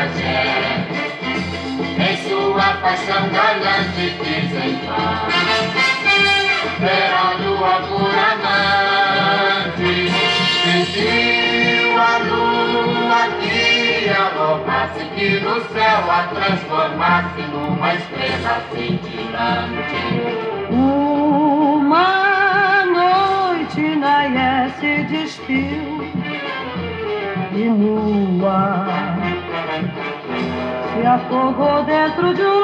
pajé, em sua paixão galante quis entrar, ver a lua por amante, sentiu a lua que alocasse, que no céu a transformasse numa estrela cintilante. Uma noite Nayé se despiu e nua se afogou dentro de um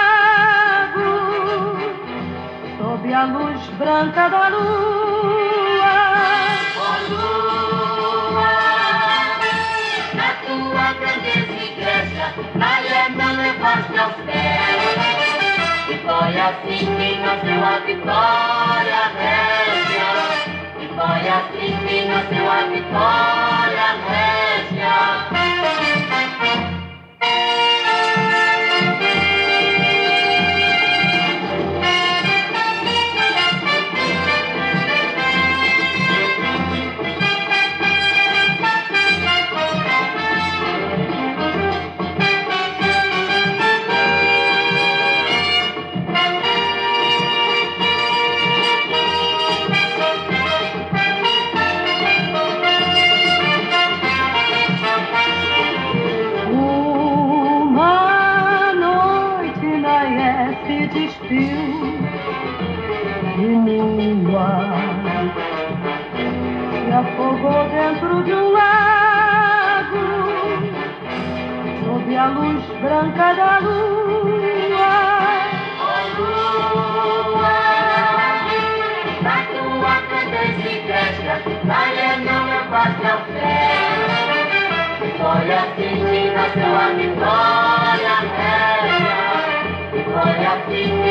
lago, sob a luz branca da lua. Oh lua, na tua grandeza e graça, Nayé me levaste ao céu, e foi assim que nasceu a vitória régia, e foi assim que nasceu a vitória régia. E nua se afogou dentro de um lago, sob a luz branca da lua. Oh lua, na tua grandeza e graça, Nayé não levaste ao céu, e foi assim que nasceu a vitória régia, e foi assim que